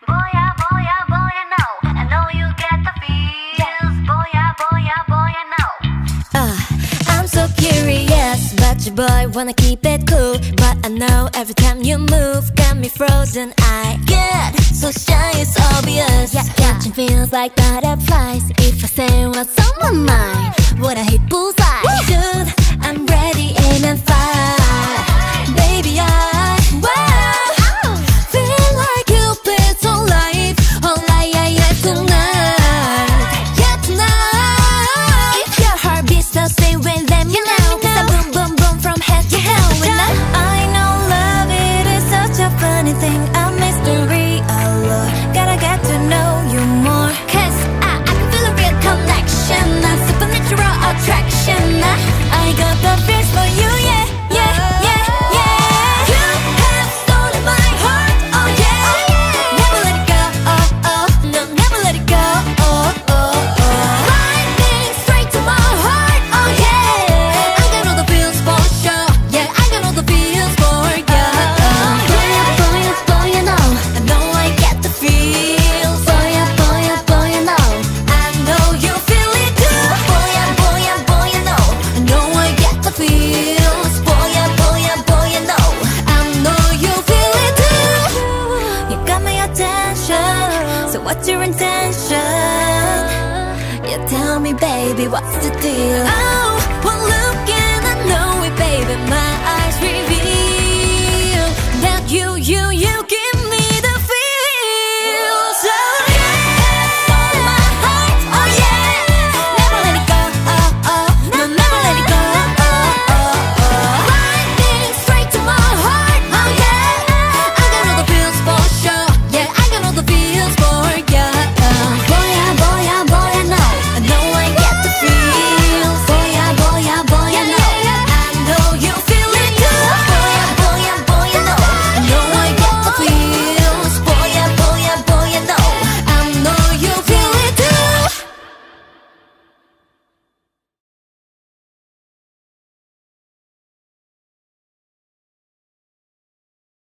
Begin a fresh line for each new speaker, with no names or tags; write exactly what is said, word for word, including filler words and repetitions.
Boy, yeah, boy, yeah, boy, I know. I know you get the feels. Boy, yeah, boy, yeah, boy, I know.
Uh, I'm so curious, but your boy wanna keep it cool. But I know every time you move, got me frozen. I get so shy, it's obvious. Yeah, catching feels like butterflies. If I say what's on my mind, would I hit bullseye? Dude, I'm ready, aim and fire. Baby, I wow, feel like Cupid's on life, on life, yeah, yeah, tonight, yeah, tonight. If your heart beats so stay with them, you know, 'cause I boom, boom, boom from head to toe. And I, I know love, it is such a funny thing, a mystery, oh Lord, gotta get to know you more. 'Cause I, I can feel a real connection, a supernatural attraction. I, I got the feels for you, yeah, yeah, yeah, yeah. You have stolen my heart, oh yeah, never let it go, oh, oh, no, never let it go, oh, oh, oh. Lightning straight to my heart, oh yeah, I got all the feels for sure, yeah, I got all the feels for you. Boy, yeah, boy, yeah, boy, you know, I know I get the feels. Boy, yeah, boy, yeah, boy, you know, I know you feel it too. Boy, yeah, boy, yeah, boy, you know, I know I get the feels. Boy, yeah, boy, yeah, boy, you know, I know you feel it too. You got my attention, so what's your intention? You tell me, baby, what's the deal? Oh, well, look.